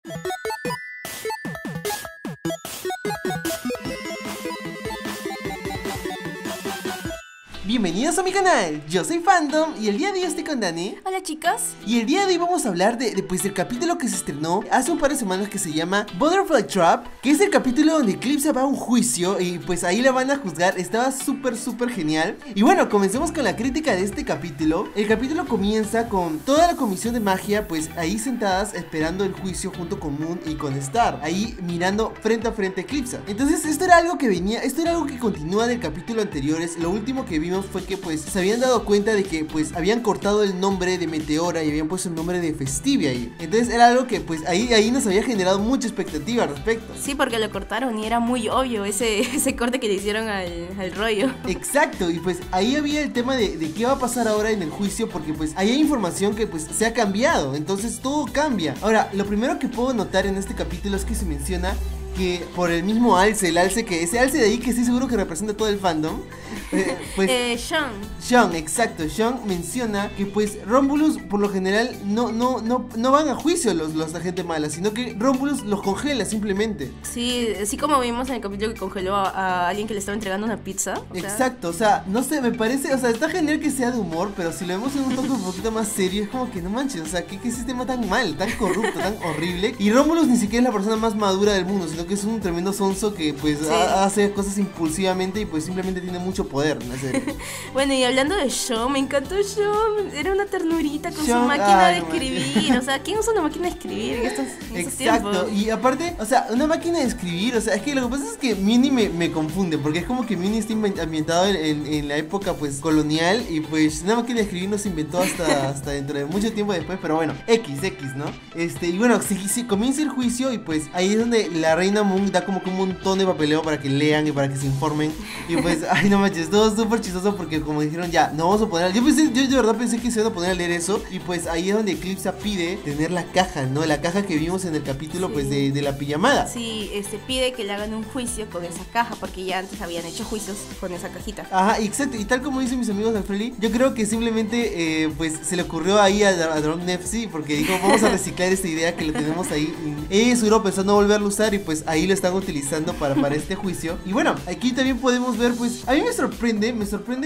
Bienvenidos a mi canal, yo soy Fandom y el día de hoy estoy con Dani. Hola chicos. Y el día de hoy vamos a hablar del capítulo que se estrenó hace un par de semanas que se llama Butterfly Trap, que es el capítulo donde Eclipse va a un juicio y pues ahí la van a juzgar. Estaba súper genial. Y bueno, comencemos con la crítica de este capítulo. El capítulo comienza con toda la comisión de magia pues ahí sentadas esperando el juicio junto con Moon y con Star, ahí mirando frente a frente a Eclipse. Entonces esto era algo que continúa del capítulo anteriores. Lo último que vimos fue que pues se habían dado cuenta de que pues habían cortado el nombre de Meteora y habían puesto el nombre de Festivia ahí. Entonces era algo que pues ahí nos había generado mucha expectativa al respecto. Sí, porque lo cortaron y era muy obvio ese corte que le hicieron al rollo. Exacto, y pues ahí había el tema de qué va a pasar ahora en el juicio, porque pues ahí hay información que pues se ha cambiado, entonces todo cambia. Ahora, lo primero que puedo notar en este capítulo es que se menciona que por el mismo alce, ese alce de ahí que estoy seguro que representa todo el fandom, Sean, exacto, Sean menciona que pues Romulus por lo general no van a juicio los agentes malas, sino que Romulus los congela simplemente. Sí, así como vimos en el capítulo que congeló a alguien que le estaba entregando una pizza. Exacto, o sea, no sé, me parece, o sea, está genial que sea de humor, pero si lo vemos en un toque un poquito más serio, es como que no manches, o sea, ¿qué sistema tan mal, tan corrupto, tan horrible? Y Romulus ni siquiera es la persona más madura del mundo, sino que es un tremendo sonso que pues sí, hace cosas impulsivamente y pues simplemente tiene mucho poder, no sé. Bueno, y hablando de Sean, me encantó Sean, era una ternurita con su máquina de escribir, o sea, ¿quién usa una máquina de escribir en estos Exacto, tiempos? Y aparte, o sea, una máquina de escribir, o sea, es que lo que pasa es que Mini me confunde, porque es como que Mini está ambientado en la época pues colonial y pues una máquina de escribir no se inventó hasta dentro de mucho tiempo después, pero bueno, X, ¿no? Y bueno, si comienza el juicio y pues ahí es donde la reina Moon da como que un montón de papeleo para que lean y para que se informen y pues, ay no manches, todo súper chistoso porque como dijeron ya, no vamos a poner, yo de verdad pensé que se iban a poner a leer eso y pues ahí es donde Eclipse pide tener la caja, ¿no? La caja que vimos en el capítulo pues de la pijamada. Sí, pide que le hagan un juicio con esa caja porque ya antes habían hecho juicios con esa cajita. Ajá, exacto, y tal como dicen mis amigos de Freely, yo creo que simplemente pues se le ocurrió ahí a Drone Nefsi porque dijo vamos a reciclar esta idea que lo tenemos ahí. Ella seguro pensando volverlo a usar y pues ahí lo están utilizando para este juicio. Y bueno, aquí también podemos ver pues, a mí me sorprende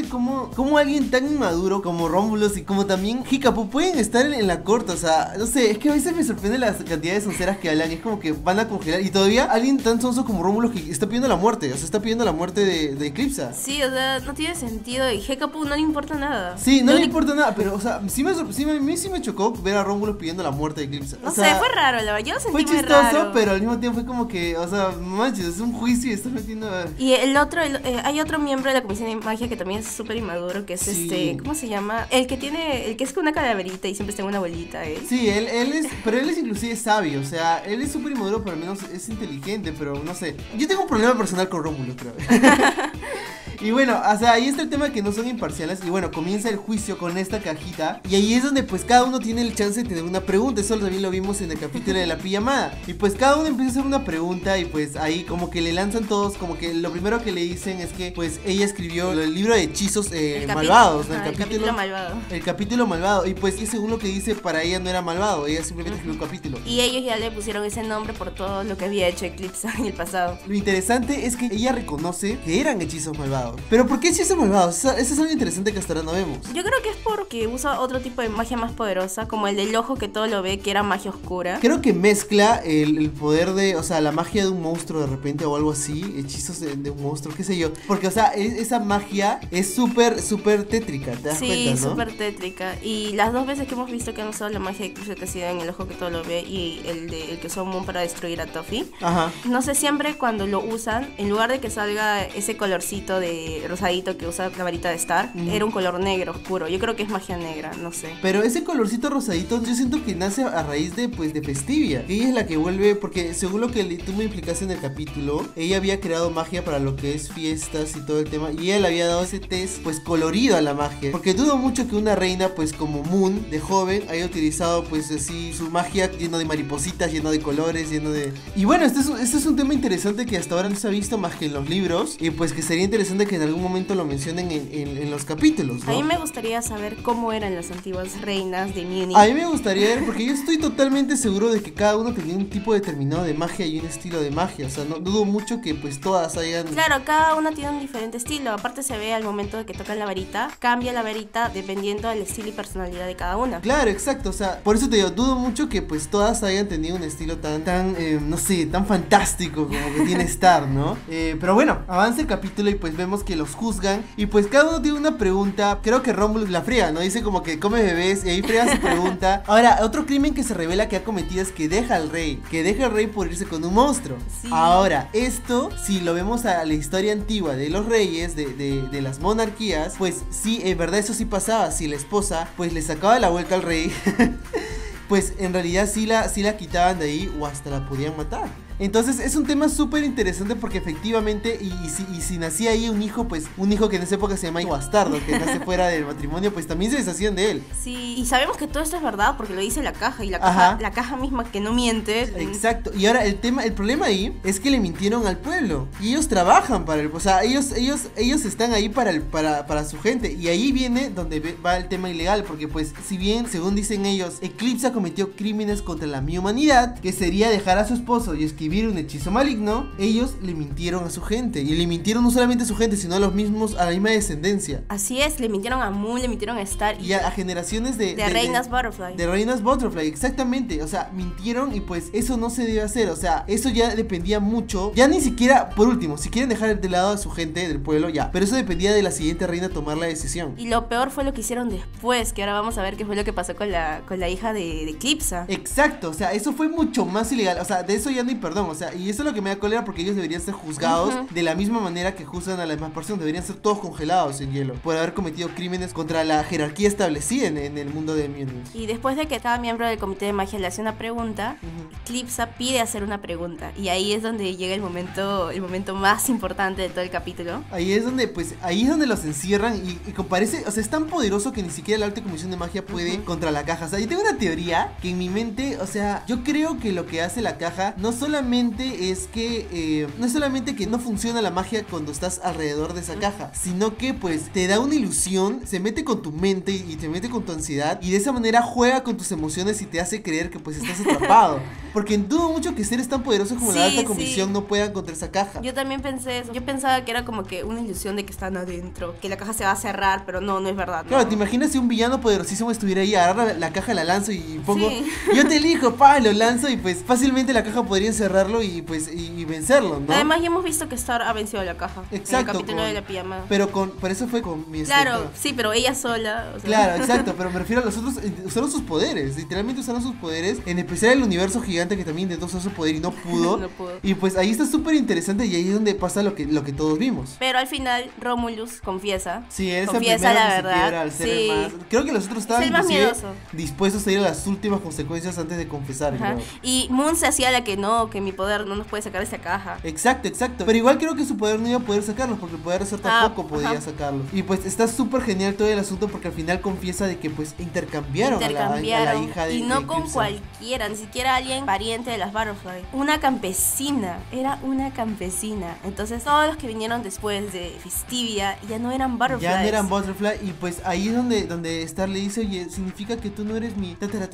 cómo alguien tan inmaduro como Romulus y como también Hiccup pueden estar en la corte, o sea, no sé, es que a veces me sorprende las cantidades de sonceras que hablan, es como que van a congelar y todavía alguien tan sonso como Romulus que está pidiendo la muerte, o sea, está pidiendo la muerte de Eclipse. Sí, o sea, no tiene sentido y Hiccup no le importa nada. Sí, no le importa nada, pero o sea, a mí sí me chocó ver a Romulus pidiendo la muerte de Eclipse. No sé, fue raro, la verdad, yo lo sentí muy muy chistoso, raro. pero al mismo tiempo fue como que, o sea, manches, es un juicio y estás metiendo Y hay otro miembro de la comisión de magia que también es súper inmaduro, que es sí. ¿cómo se llama? El que es con una calaverita y siempre está en una bolita, él. Sí, pero él es inclusive sabio, o sea, él es súper inmaduro, pero al menos es inteligente, pero no sé. Yo tengo un problema personal con Rómulo, creo. Y bueno, o sea, ahí está el tema que no son imparciales. Y bueno, comienza el juicio con esta cajita. Y ahí es donde pues cada uno tiene el chance de tener una pregunta. Eso también lo vimos en el capítulo de la pijamada. Y pues cada uno empieza a hacer una pregunta. Y pues ahí como que le lanzan todos, como que lo primero que le dicen es que pues ella escribió el libro de hechizos malvados, ¿no? El capítulo malvado. El capítulo malvado. Y pues y según lo que dice, para ella no era malvado, ella simplemente escribió un capítulo. Y ellos ya le pusieron ese nombre por todo lo que había hecho Eclipse en el pasado. Lo interesante es que ella reconoce que eran hechizos malvados. Pero ¿por qué hechizos malvados? Eso es algo interesante que hasta ahora no vemos. Yo creo que es porque usa otro tipo de magia más poderosa, como el del ojo que todo lo ve, que era magia oscura. Creo que mezcla el poder de, o sea, la magia de un monstruo de repente o algo así, hechizos de un monstruo, qué sé yo. Porque, o sea, esa magia es súper tétrica, ¿te das cuenta, no? Sí, súper tétrica. Y las dos veces que hemos visto que han usado la magia de Eclipse, que ha sido en el ojo que todo lo ve y el que usó Moon para destruir a Toffee. Ajá. No sé, siempre cuando lo usan, en lugar de que salga ese colorcito de rosadito que usa la varita de Star, era un color negro oscuro. Yo creo que es magia negra, no sé. Pero ese colorcito rosadito yo siento que nace a raíz de Festivia. Ella es la que vuelve, porque según lo que tú me explicaste en el capítulo, ella había creado magia para lo que es fiestas y todo el tema, y ella le había dado ese test pues colorido a la magia. Porque dudo mucho que una reina pues como Moon de joven haya utilizado pues así su magia lleno de maripositas, lleno de colores, lleno de... Y bueno, este es un tema interesante que hasta ahora no se ha visto más que en los libros, y pues que sería interesante puede que en algún momento lo mencionen en los capítulos, ¿no? A mí me gustaría saber cómo eran las antiguas reinas de Munich. A mí me gustaría ver, porque yo estoy totalmente seguro de que cada uno tenía un tipo determinado de magia y un estilo de magia. O sea, no dudo mucho que pues todas hayan... Claro, cada una tiene un diferente estilo. Aparte se ve al momento de que tocan la varita, cambia la varita dependiendo del estilo y personalidad de cada una. Claro, exacto, o sea, por eso te digo, dudo mucho que pues todas hayan tenido un estilo no sé, tan fantástico como que tiene Star, ¿no? Pero bueno, avanza el capítulo y pues vemos que los juzgan y pues cada uno tiene una pregunta. Creo que Romulus la friega, ¿no? Dice como que come bebés y ahí friega su pregunta. Ahora, otro crimen que se revela que ha cometido es que deja al rey por irse con un monstruo. Sí. Ahora, esto, si lo vemos a la historia antigua de los reyes, de las monarquías, pues sí, en verdad eso sí pasaba. Si la esposa pues le sacaba la vuelta al rey pues en realidad sí la quitaban de ahí o hasta la podían matar. Entonces es un tema súper interesante porque efectivamente y si nacía ahí un hijo, pues un hijo que en esa época se llama hijo bastardo, que nace fuera del matrimonio, pues también se deshacían de él. Sí, y sabemos que todo esto es verdad porque lo dice la caja y la caja misma que no miente. Exacto, y ahora el problema ahí es que le mintieron al pueblo y ellos trabajan para el, o sea, ellos están ahí para su gente y ahí viene donde va el tema ilegal porque pues si bien según dicen ellos Eclipsa cometió crímenes contra la mi humanidad, que sería dejar a su esposo y escribir un hechizo maligno, ellos le mintieron a su gente y le mintieron no solamente a su gente sino a los mismos, a la misma descendencia. Así es, le mintieron a Moon, le mintieron a Star y a generaciones de reinas Butterfly. De reinas Butterfly, exactamente, o sea, mintieron y pues eso no se debe hacer, o sea, eso ya dependía mucho, ya ni siquiera, por último, si quieren dejar de lado a su gente del pueblo, ya, pero eso dependía de la siguiente reina tomar la decisión. Y lo peor fue lo que hicieron después, que ahora vamos a ver qué fue lo que pasó con la hija de Eclipsa. Exacto, o sea, eso fue mucho más ilegal, o sea, de eso ya no hay perdón, o sea, y eso es lo que me da cólera porque ellos deberían ser juzgados de la misma manera que juzgan a las demás personas, deberían ser todos congelados en hielo por haber cometido crímenes contra la jerarquía establecida en el mundo de Munich. Y después de que cada miembro del comité de magia le hace una pregunta, Eclipsa pide hacer una pregunta y ahí es donde llega el momento más importante de todo el capítulo. Ahí es donde los encierran y comparece, o sea, es tan poderoso que ni siquiera la alta comisión de magia puede contra la caja. O sea, yo tengo una teoría que en mi mente, o sea, yo creo que lo que hace la caja no solamente es que no funciona la magia cuando estás alrededor de esa caja, sino que pues te da una ilusión, se mete con tu mente y te mete con tu ansiedad y de esa manera juega con tus emociones y te hace creer que pues estás atrapado. Porque dudo mucho que seres tan poderosos como la alta comisión no puedan contra esa caja. Yo también pensé eso. Yo pensaba que era como que una ilusión de que están adentro, que la caja se va a cerrar, pero no es verdad. Claro, no. ¿Te imaginas si un villano poderosísimo estuviera ahí, agarra la caja, la lanzo y pongo, yo te elijo, lo lanzo y pues fácilmente la caja podría encerrarlo y pues y vencerlo, ¿no? Además ya hemos visto que Star ha vencido a la caja. Exacto. En el capítulo de la pijama. Pero por eso fue con mi Claro, sí, pero ella sola. O sea. Claro, exacto, pero me refiero a los otros, usaron sus poderes, literalmente usaron sus poderes, en especial el universo gigante que también intentó usar su poder y no pudo. No pudo. Y pues ahí está súper interesante y ahí es donde pasa lo que todos vimos. Pero al final Romulus confiesa. Sí, él es el confiesa primero la que verdad. se quiebra al ser el más. Creo que los otros estaban inclusive dispuestos a ir a las últimas consecuencias antes de confesar. Creo. Y Moon se hacía la que no, que mi poder no nos puede sacar de esta caja. Exacto. Pero igual creo que su poder no iba a poder sacarlos porque el poder de Star tampoco podía sacarlos. Y pues está súper genial todo el asunto porque al final confiesa de que pues intercambiaron a la hija de y no de con Eclipsa. Cualquiera, ni siquiera alguien pariente de las Butterfly. Una campesina, era una campesina. Entonces todos los que vinieron después de Festivia ya no eran Butterfly. Ya no eran Butterfly y pues ahí es donde Star le dice, oye, significa que tú no eres mi tatara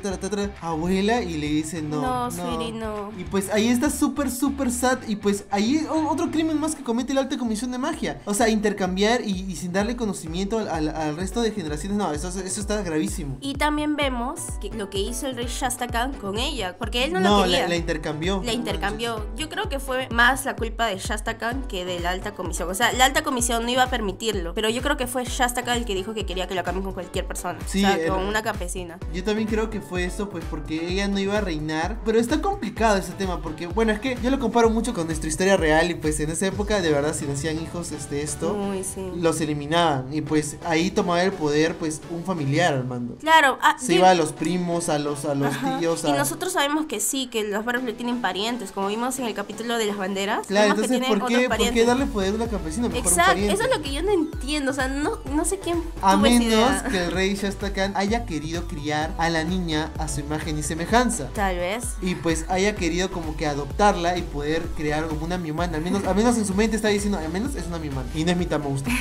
abuela, y le dice no, sweetie, no. Y pues ahí está súper sad y pues ahí otro crimen más que comete la alta comisión de magia, o sea, intercambiar y sin darle conocimiento al resto de generaciones. No, eso está gravísimo. Y también vemos que lo que hizo el rey Shasta Khan con ella, porque él no la quería. La intercambió. Yo creo que fue más la culpa de Shasta Khan que de la alta comisión. O sea, la alta comisión no iba a permitirlo, pero yo creo que fue Shasta Khan el que dijo que quería que lo cambien con cualquier persona. Sí, o sea, con una campesina. Yo también creo que fue eso, pues porque ella no iba a reinar. Pero está complicado ese tema porque, bueno, es que yo lo comparo mucho con nuestra historia real y pues en esa época de verdad si nacían hijos los eliminaban y pues ahí tomaba el poder pues un familiar al mando. Claro. Iba a los primos, a los tíos. Y nosotros sabemos que sí, que los Butterfly tienen parientes, como vimos en el capítulo de las banderas. Claro, entonces ¿por qué darle poder a una campesina? Mejor exacto, un pariente. eso es lo que yo no entiendo, o sea, no sé quién a tuvo esa menos idea. que el rey Shasta Khan haya querido criar a la niña a su imagen y semejanza. Tal vez. Y pues haya querido como que adoptarla y poder crear como una mi-humana. Al menos en su mente está diciendo, al menos es una mi-humana y no es mitad monstruo.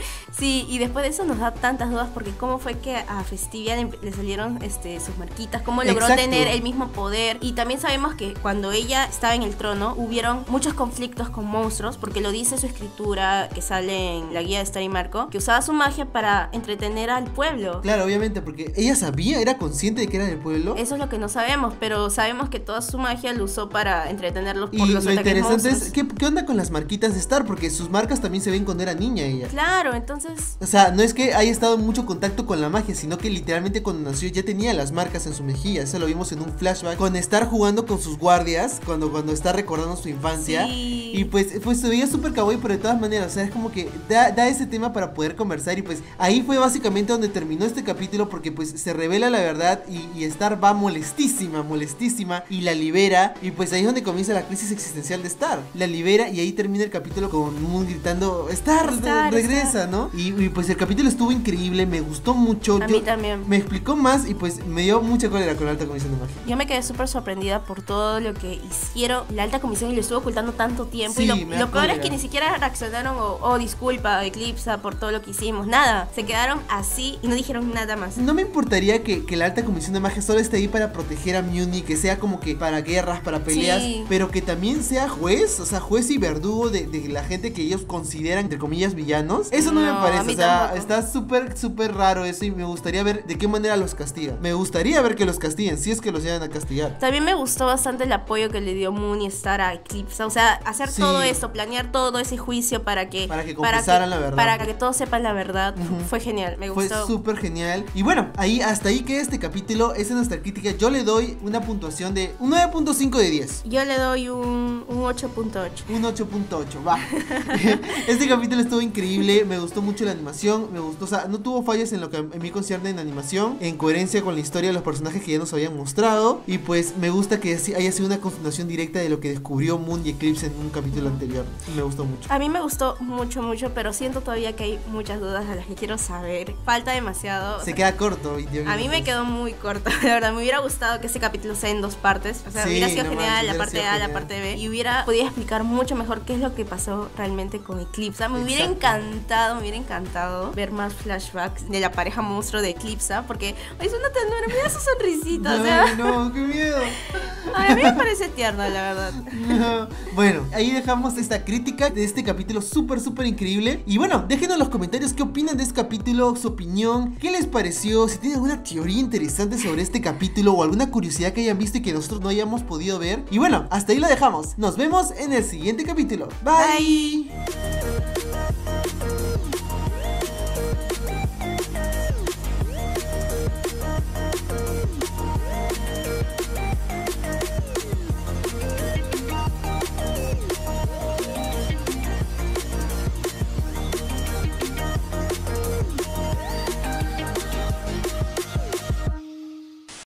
Sí, y después de eso nos da tantas dudas porque cómo fue que a Festivia le salieron sus marquitas, cómo logró tener el mismo poder. Y también sabemos que cuando ella estaba en el trono hubieron muchos conflictos con monstruos, porque lo dice su escritura que sale en la guía de Star y Marco, que usaba su magia para entretener al pueblo. Claro, obviamente, porque ella sabía, era consciente de que era del pueblo. Eso es lo que no sabemos, pero sabemos que toda su magia lo usó para entretenerlos por y los lo ataques interesante monstruos. es, ¿qué onda con las marquitas de Star? Porque sus marcas también se ven cuando era niña ella. Claro, entonces... O sea, no es que haya estado en mucho contacto con la magia, sino que literalmente cuando nació ya tenía las marcas en su mejilla. Eso lo vimos en un flashback con Star jugando con sus guardias, cuando está recordando su infancia. Sí. Y pues se veía súper kawaii, pero de todas maneras, o sea, es como que da ese tema para poder conversar. Y pues ahí fue básicamente donde terminó este capítulo, porque pues se revela la verdad y Star va molestísima y la libera. Y pues ahí es donde comienza la crisis existencial de Star. La libera y ahí termina el capítulo con Moon gritando, Star, regresa, Star. ¿No? Y pues el capítulo estuvo increíble, me gustó mucho. A mí también. Me explicó más y pues me dio mucha cólera con la alta comisión de magia. Yo me quedé súper sorprendida por todo lo que hicieron la alta comisión y lo estuvo ocultando tanto tiempo. Sí, y lo peor es que ni siquiera reaccionaron disculpa, Eclipsa, por todo lo que hicimos. Nada, se quedaron así y no dijeron nada más. No me importaría que la alta comisión de magia solo esté ahí para proteger a Muni, que sea como que para guerras, para peleas, sí, pero que también sea juez, o sea, juez y verdugo de la gente que ellos consideran, entre comillas, villanos. Eso no me parece, o sea, tampoco. Está súper raro eso y me gustaría ver de qué manera los castigan. Me gustaría ver que los castiguen, si es que los llegan a castigar. También me gustó bastante el apoyo que le dio Moon y Star a Eclipsa, o sea, hacer todo esto, planear todo ese juicio para que confesaran la verdad. Para que todos sepan la verdad. Fue genial, me gustó. Fue súper genial. Y bueno, hasta ahí queda este capítulo. Esa es nuestra crítica. Yo le doy una puntuación de un 9.5 de 10. Yo le doy un 8.8. Un 8.8, va. Este capítulo estuvo increíble. Me gustó mucho la animación. Me gustó, o sea, no tuvo fallas en lo que a mí concierne en animación, en coherencia con la historia de los personajes que ya nos habían mostrado. Y pues me gusta que haya sido una continuación directa de lo que descubrió Moon y Eclipse en un capítulo anterior. Me gustó mucho. A mí me gustó mucho, pero siento todavía que hay muchas dudas a las que quiero saber. Falta demasiado. Se queda corto. A mí me quedó muy corto, la verdad. Me hubiera gustado que ese capítulo sea en 2 partes. O sea, hubiera sido genial la parte A, la parte B. Y hubiera podido explicar mucho mejor qué es lo que pasó realmente con Eclipsa. Me hubiera encantado ver más flashbacks de la pareja monstruo de Eclipsa. Porque es una ternura, mira su sonrisita. Ay, no, qué miedo. Ay, a mí me parece tierno, la verdad. No. Bueno, ahí dejamos esta crítica de este capítulo súper increíble. Y bueno, déjenos en los comentarios qué opinan de este capítulo, su opinión, qué les pareció, si tienen alguna teoría interesante sobre este capítulo o alguna curiosidad que hayan visto y que nosotros no hayamos podido ver. Y bueno, hasta ahí la dejamos. Nos vemos en el siguiente capítulo. Bye.